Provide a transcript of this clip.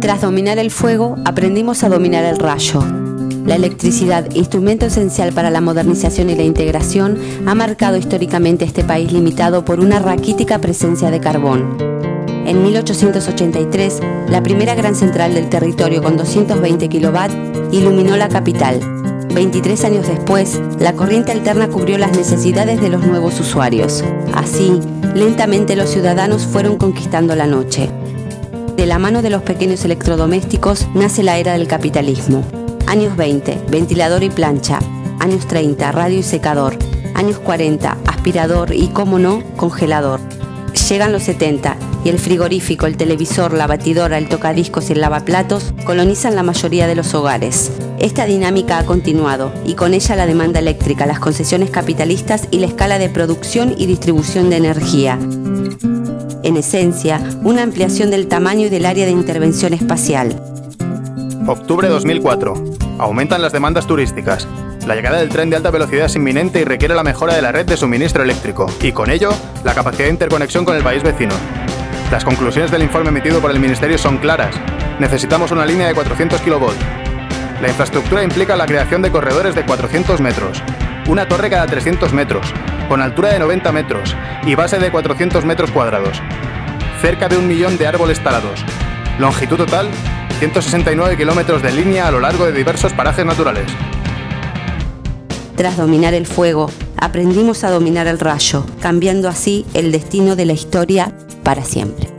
Tras dominar el fuego, aprendimos a dominar el rayo. La electricidad, instrumento esencial para la modernización y la integración, ha marcado históricamente este país limitado por una raquítica presencia de carbón. En 1883, la primera gran central del territorio con 220 kilovatios iluminó la capital. 23 años después, la corriente alterna cubrió las necesidades de los nuevos usuarios. Así, lentamente los ciudadanos fueron conquistando la noche. De la mano de los pequeños electrodomésticos nace la era del capitalismo. Años 20, ventilador y plancha. Años 30, radio y secador. Años 40, aspirador y, cómo no, congelador. Llegan los 70 y el frigorífico, el televisor, la batidora, el tocadiscos y el lavaplatos colonizan la mayoría de los hogares. Esta dinámica ha continuado y con ella la demanda eléctrica, las concesiones capitalistas y la escala de producción y distribución de energía. En esencia, una ampliación del tamaño y del área de intervención espacial. Octubre 2004. Aumentan las demandas turísticas. La llegada del tren de alta velocidad es inminente y requiere la mejora de la red de suministro eléctrico, y con ello, la capacidad de interconexión con el país vecino. Las conclusiones del informe emitido por el Ministerio son claras. Necesitamos una línea de 400 kV. La infraestructura implica la creación de corredores de 400 metros, una torre cada 300 metros, con altura de 90 metros y base de 400 metros cuadrados. Cerca de 1 millón de árboles talados. Longitud total, 169 kilómetros de línea a lo largo de diversos parajes naturales. Tras dominar el fuego, aprendimos a dominar el rayo, cambiando así el destino de la historia para siempre.